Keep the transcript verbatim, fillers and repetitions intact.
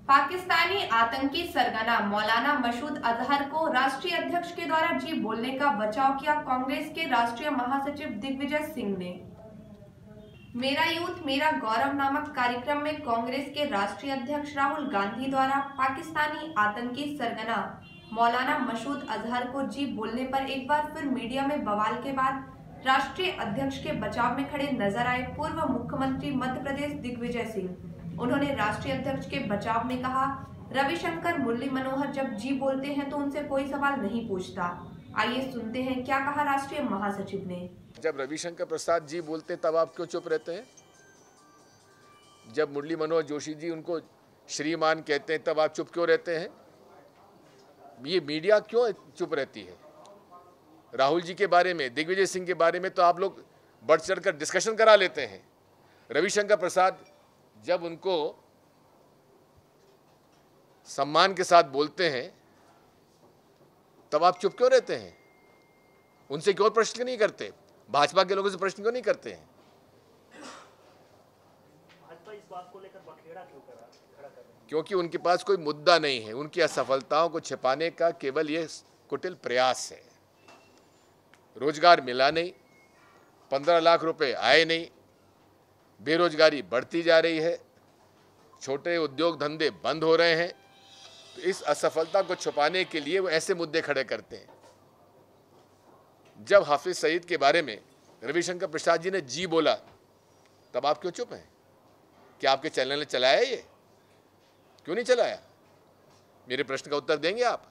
पाकिस्तानी आतंकी सरगना मौलाना मसूद अजहर को राष्ट्रीय अध्यक्ष के द्वारा जी बोलने का बचाव किया कांग्रेस के राष्ट्रीय महासचिव दिग्विजय सिंह ने। मेरा यूथ मेरा गौरव नामक कार्यक्रम में कांग्रेस के राष्ट्रीय अध्यक्ष राहुल गांधी द्वारा पाकिस्तानी आतंकी सरगना मौलाना मसूद अजहर को जी बोलने पर एक बार फिर मीडिया में बवाल के बाद राष्ट्रीय अध्यक्ष के बचाव में खड़े नजर आए पूर्व मुख्यमंत्री मध्य प्रदेश दिग्विजय सिंह। उन्होंने राष्ट्रीय अध्यक्ष के बचाव में कहा, रविशंकर मुरली मनोहर जब जी बोलते हैं तो उनसे कोई सवाल नहीं पूछता। आइए सुनते हैं क्या कहा राष्ट्रीय महासचिव ने। जब रविशंकर प्रसाद जी बोलते तब आप क्यों चुप रहते हैं? जब मुरली मनोहर जोशी जी उनको श्रीमान कहते हैं तब आप चुप क्यों रहते हैं? ये मीडिया क्यों चुप रहती है? राहुल जी के बारे में, दिग्विजय सिंह के बारे में तो आप लोग बढ़ चढ़ कर डिस्कशन करा लेते हैं। रविशंकर प्रसाद जब उनको सम्मान के साथ बोलते हैं तब आप चुप क्यों रहते हैं? उनसे क्यों प्रश्न नहीं करते? भाजपा के लोगों से प्रश्न क्यों नहीं करते हैं? भाजपा इस बात को लेकर बखेड़ा क्यों करा खड़ा कर रही है? क्योंकि उनके पास कोई मुद्दा नहीं है। उनकी असफलताओं को छिपाने का केवल ये कुटिल प्रयास है। रोजगार मिला नहीं, पंद्रह लाख रुपए आए नहीं, बेरोजगारी बढ़ती जा रही है, छोटे उद्योग धंधे बंद हो रहे हैं। तो इस असफलता को छुपाने के लिए वो ऐसे मुद्दे खड़े करते हैं। जब हाफिज सईद के बारे में रविशंकर प्रसाद जी ने जी बोला तब आप क्यों चुप हैं? क्या आपके चैनल ने चलाया ये? क्यों नहीं चलाया? मेरे प्रश्न का उत्तर देंगे आप?